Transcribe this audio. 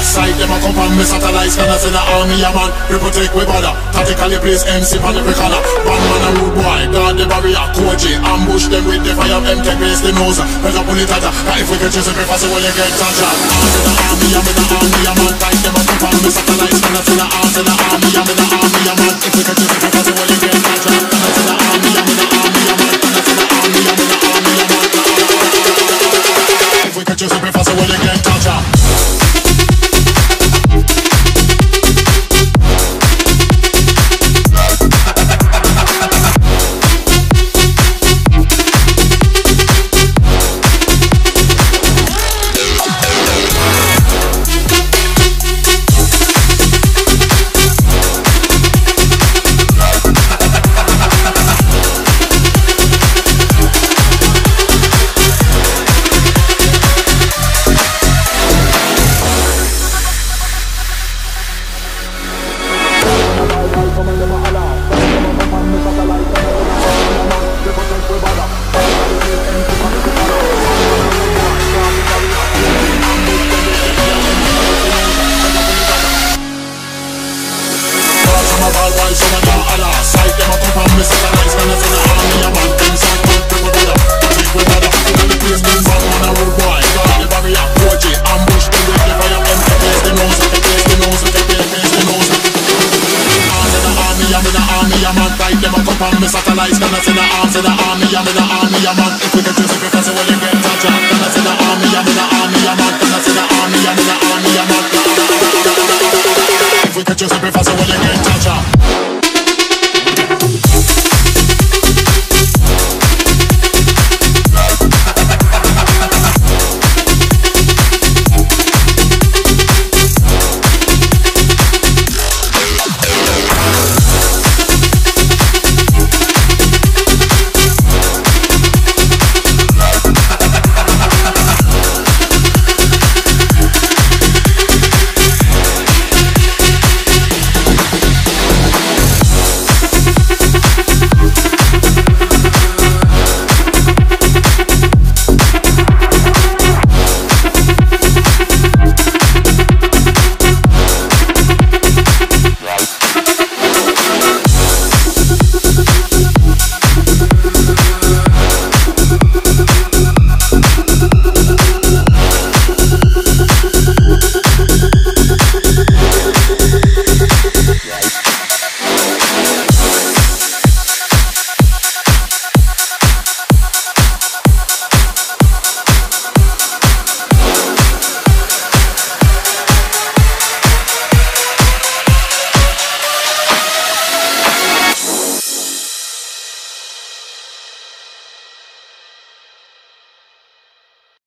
Sight them a come from me satellites, can I send the army a man. We protect we bother, tactically place MC on every corner. One man a rude boy, guard the barrier, coach it, ambush them with the fire, MK base the nose. Better pull it at her, if we get you every possible you get touched. Arms in the army, I'm in the army a man. Sight them a come from me satellites, can I send the arms in the army, I'm in the army a man. If we get you every possible you get touched. Can I send the army, I'm in the army a man. Can I send the army, I'm in the army a man. If we get you every possible you get touched. Satellites, gonna send the arms in the army, I'm in the army, I'm on. If we get you, if we pass it, well, you get touched. Gonna send the army, I'm in the army.